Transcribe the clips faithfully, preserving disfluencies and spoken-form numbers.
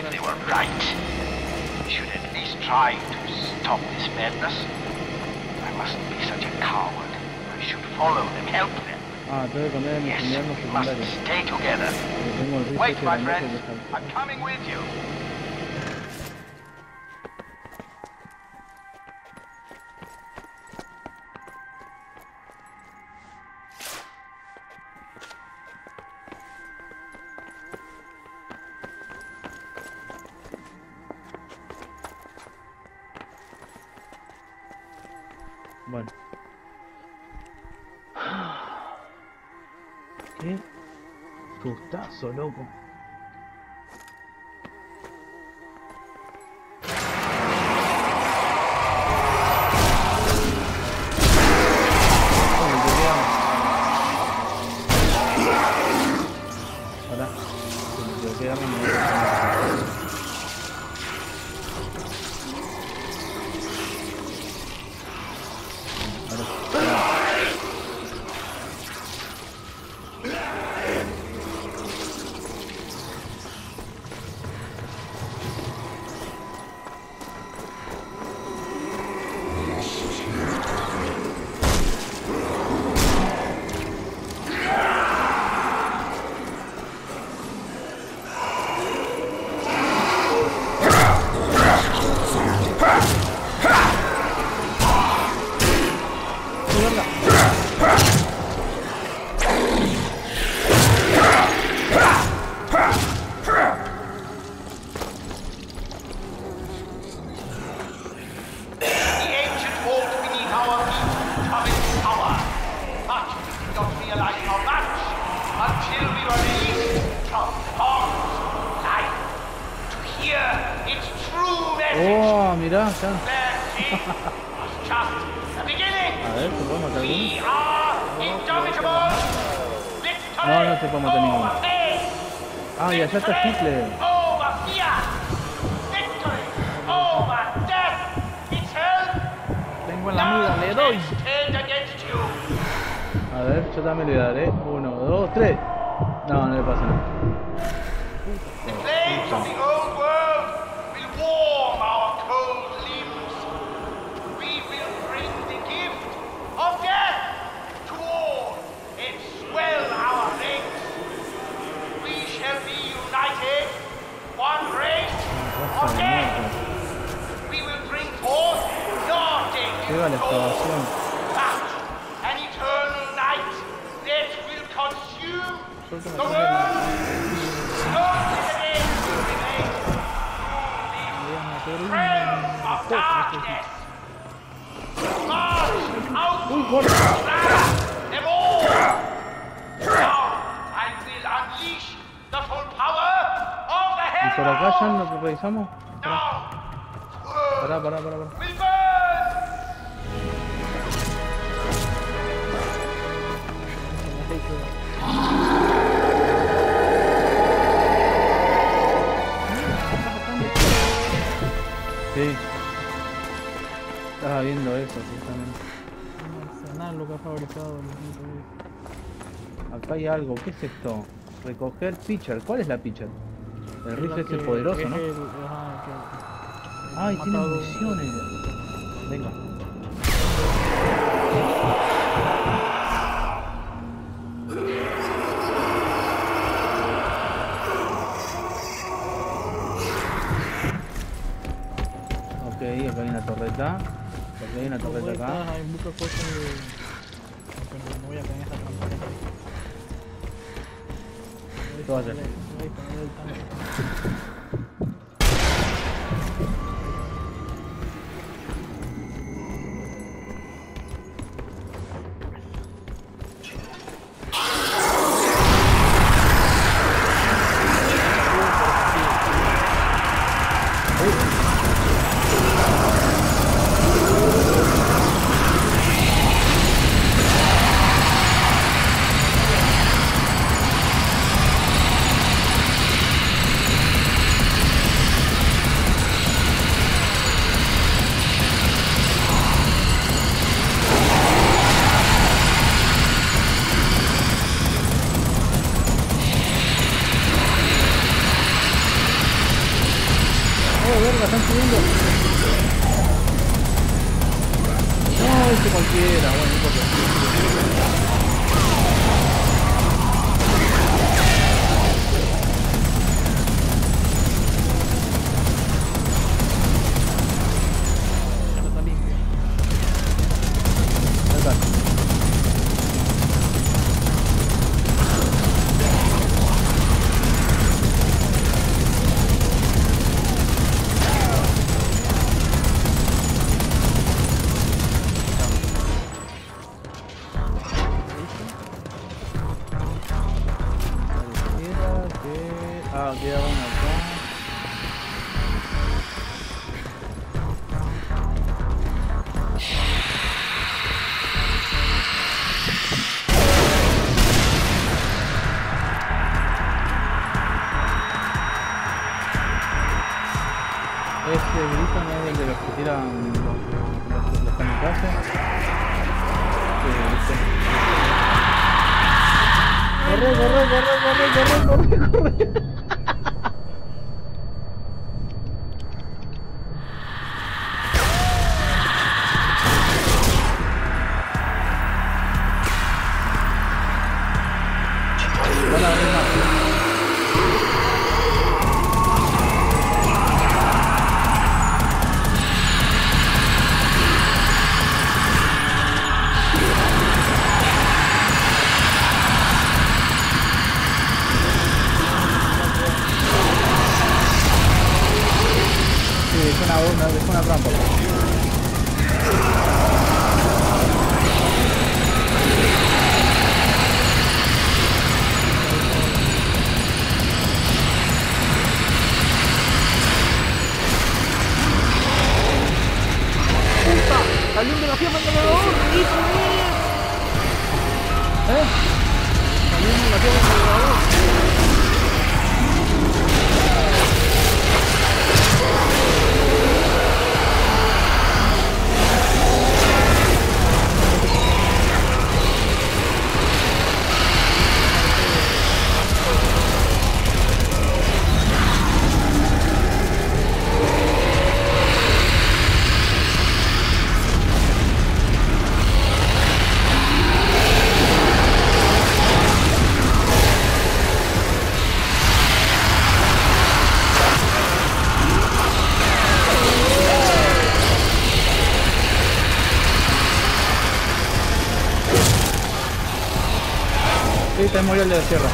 if they were right. We should at least try to stop this madness. I mustn't be such a coward. I should follow them, help them. Ah, tengo que cambiar mi Yes, invierno we must secundario. stay together. Porque tengo el Wait, reset my grandote friend. que está- I'm coming with you. Bueno. Qué sustazo, loco. Ahora, se me queda Oh, mirá, ya. A ver, ¿te puedo matar alguno? No, no te puedo matar ninguno. Ah, y allá está Hitler. Tengo en la mira, le doy. A ver, yo también le daré. Uno, dos, tres. No, no le pasa nada. Llega la excavación. Uy, gordo. ¿Y por acá ya nos revisamos? Pará, pará, pará, pará. Sí. Estaba viendo eso, justamente. Un arsenal lo que ha fabricado el gente. Acá hay algo. ¿Qué es esto? Recoger pitcher. ¿Cuál es la pitcher? El rifle ese que- poderoso, es ¿no? el- ajá, que- Ay, ha tiene matado- municiones. Venga. Ok, acá hay una torreta. Acá hay una torreta acá. Vueltas, hay muchas cosas de... Aunque no, no voy a caer en esa trampa. Esto va a ser. Voy a poner el tanque. verga, están subiendo. No, este cualquiera, bueno, no importa. Ya no está limpio. Ya está. Ah, queda uno acá. Ese grito no es el de los que tiran los, los, los kamikazes. Sí, corre, corre, corre, corre, corre, corre, corre. Van a venir más. Sí, dejó una, una, dejó una trampa. ¡Salió de la fiamma del elevador! ¡Hijo mío! ¿Eh? ¡Salió de la fiamma del elevador! Sí, te murió el de la sierra.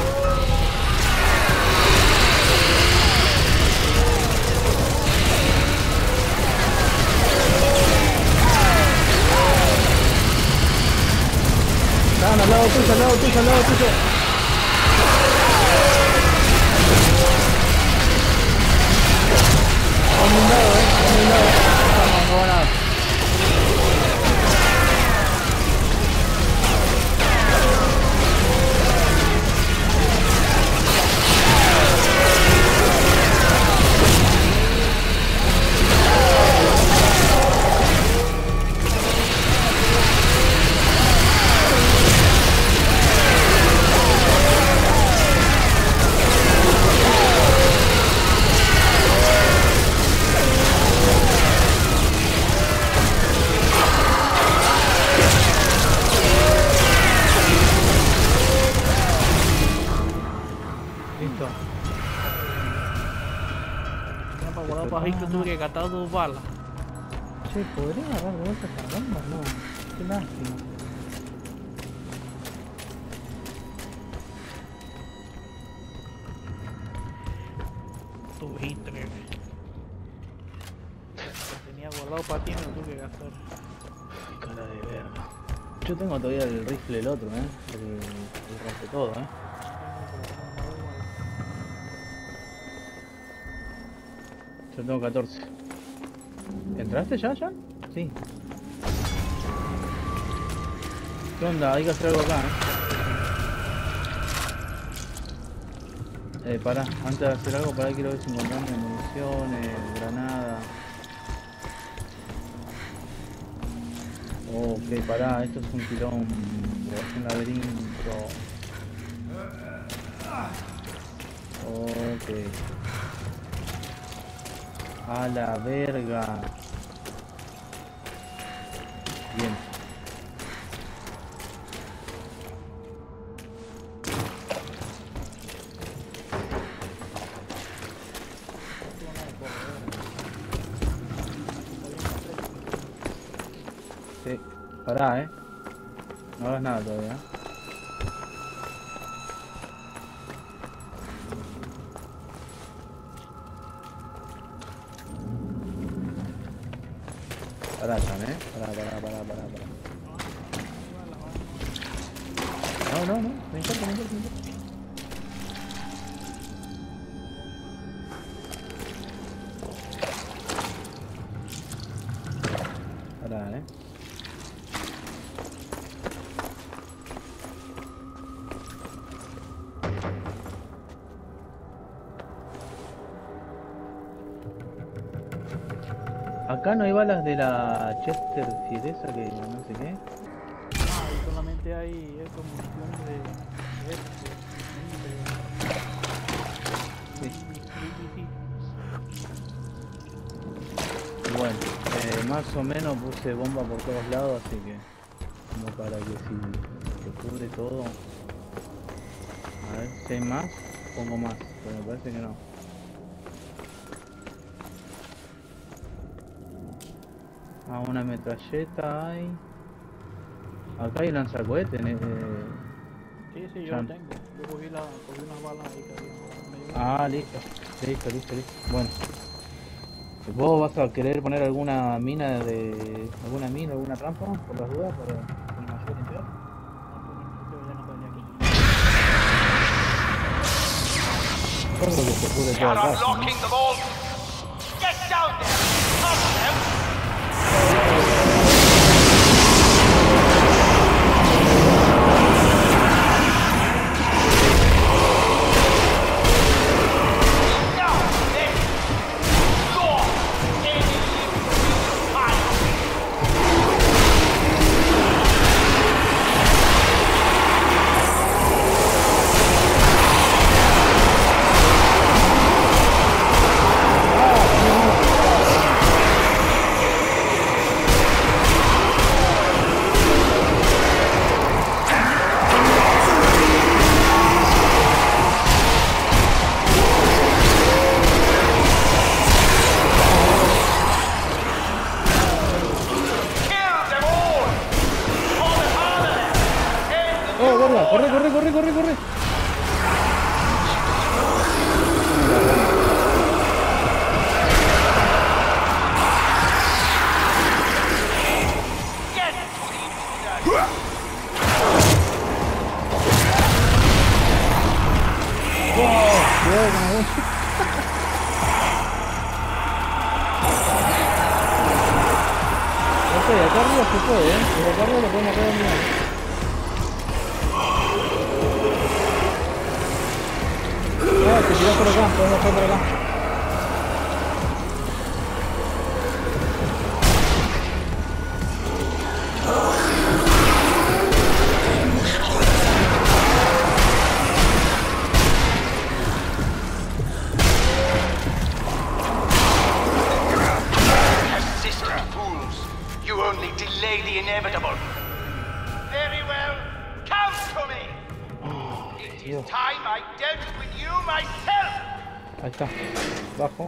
Estaban al lado tuyo, al lado tuyo, al lado tuyo. A mi lado, eh, a mi lado. No, no va nada. Listo. Ya para guardar pajito tuve que gastar dos balas. Che, ¿podría agarrar de vuelta esta bomba? No, qué lástima. Tuve tres. Tenía guardado para ti y me lo tuve que gastar. Cara de verga. Yo tengo todavía el rifle el otro, eh. El, el rompe todo, eh. Yo tengo catorce. ¿Entraste ya, ya? Sí. ¿Qué onda? Hay que hacer algo acá, eh. Eh, pará, antes de hacer algo, pará, quiero ver si encontramos municiones, granadas. Ok, pará, esto es un quilombo, es un laberinto. Ok. A la verga. Bien. Sí, pará, eh. No hagas nada todavía. Pará, Chan, eh. Pará, pará, pará, pará, pará. No, no, no. Me importa, me importa, me importa. Pará, eh. Acá no hay balas de la Chesterfield esa que no sé qué. Ah, y solamente hay eso, munición de... de esto, Sí. de... Y bueno, eh, más o menos puse bomba por todos lados, así que como para que si se cubre todo. A ver si hay más, pongo más, pero me parece que no. Ah, una metralleta hay. Acá hay lanzacohetes. Eh, Sí, sí, yo Chan. lo tengo. Yo cogí, la, cogí unas balas ahí que había. Me dio- Ah, listo. Listo, listo, listo. Bueno. ¿Vos vas a querer poner alguna mina de... alguna mina, alguna trampa? Por las dudas, para que nos ayude a limpiar. No, pero necesito ya no estoy aquí. Yo creo que se cubre They toda are la casa, ¿no? unlocking the vault! Get down there! Stop them! Now then! Lord! Any living time! Kill them all! For the fatherland! End the ¡Oh, gorda! ¡Corre, corre, corre, corre, corre! Get to the intruders! Cuidado con la bomba. Ok, acá arriba se puede, ¿eh? Pero acá arriba lo podemos redondear. Ah, te tirás por acá, podemos bajar por acá. Persistent fools! You only delay the inevitable! Very well, come to me! It is time I dealt with you myself! Ahí está. Bajo.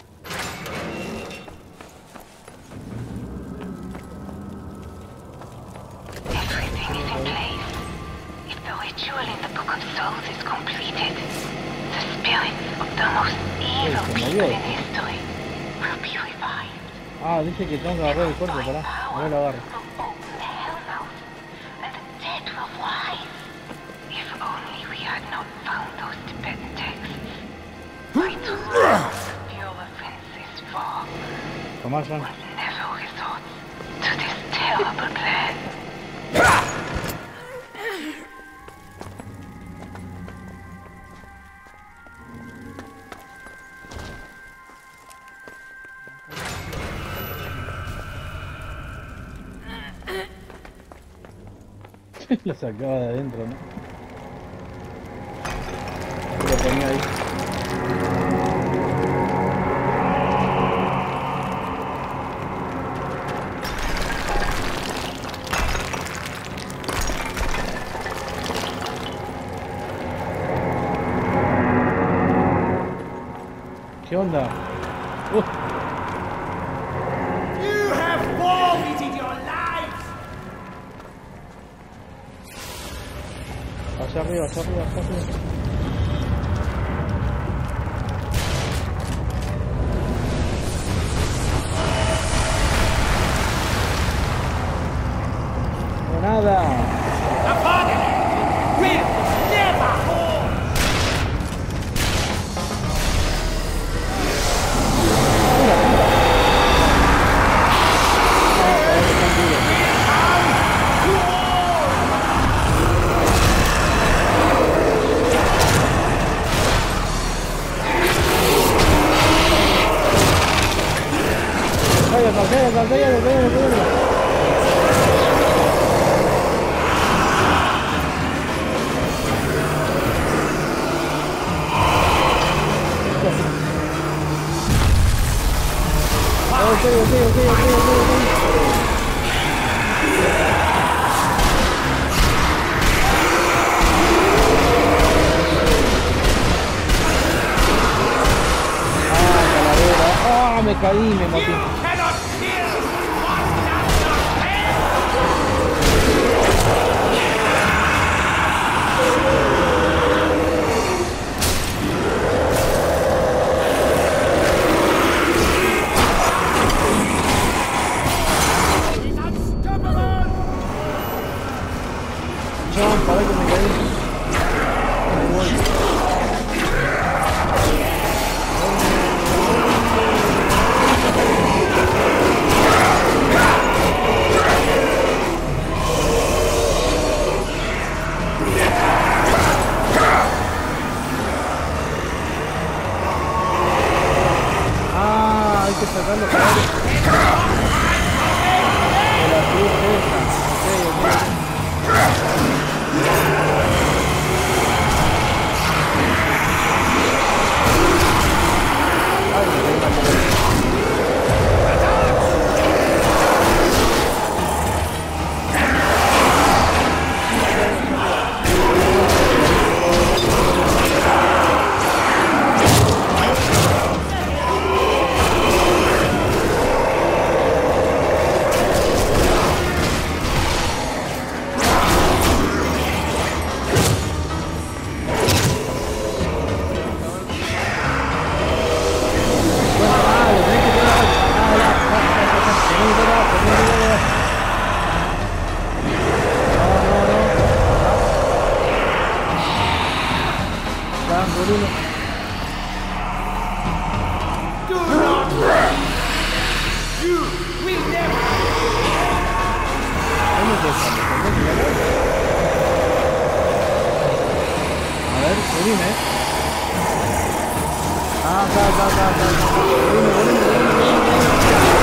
Everything is in place. If the ritual in the Book of Souls is completed, the spirits of the most evil se people movió. in history will be revived. Ah, dice que tengo que agarrar el cuerpo, pará. Ahora lo agarro. Will open the hellmouth, and the dead will rise. If only we had not found those Tibetan texts. Vital knowledge of your offenses for Tomá, John. would never resort to this terrible plan. Lo sacaba de adentro, ¿no? Lo ponía ahí. ¿Qué onda? Uh. You have forfeited your lives! Allá arriba, allá arriba, allá arriba. No, nada. Will never hold! Cállate, cállate, cállate, cállate, cállate. Ok, ok, ok, ok, ok, ok. Ah, calavera. Ah, me caí, me You maté. cannot kill what does not pay! He's unstoppable! Chabón, pará que me caí. Me voy. Ah, hay que sacar los caballos de la cruz esa. Ok, ok. Ay, me caí mal, me caí. Ah, lo tenés que pegar. Ah, ya, ya, ya, ya, ya. Tenés que pegar, tenés que pegar. No, no, no. Ya, boludo. Do not run! You will never! Ahí me toca, me tenés que pegar. A ver, subime. Ah, acá, acá, acá, acá, acá. Volveme, volveme, volveme, volveme.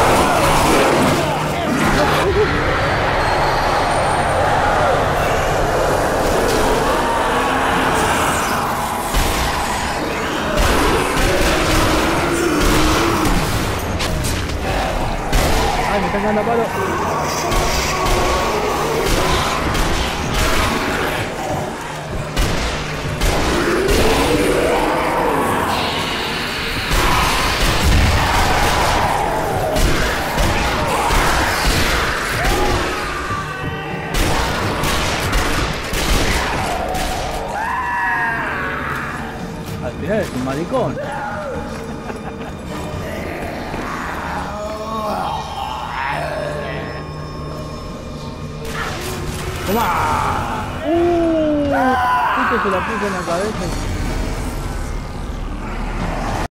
Ay, me están cagando a palo. Al final es un maricón. ¡Toma! ¡Uh! Justo se la puso en la cabeza.